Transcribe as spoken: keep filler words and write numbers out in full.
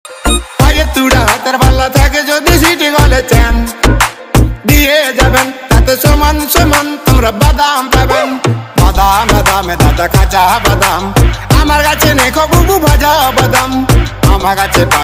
পায়ের তুড়া হাতের পাল্লা থাকে যদি সিটি গলে চেন দিয়ে যাবেন তাতে সমান সমান তোমরা বাদাম পাবেন। বাদাম বাদামে দাদা কাঁচা বাদাম আমার কাছে নেই, বুবু ভাজা বাদাম আমার কাছে।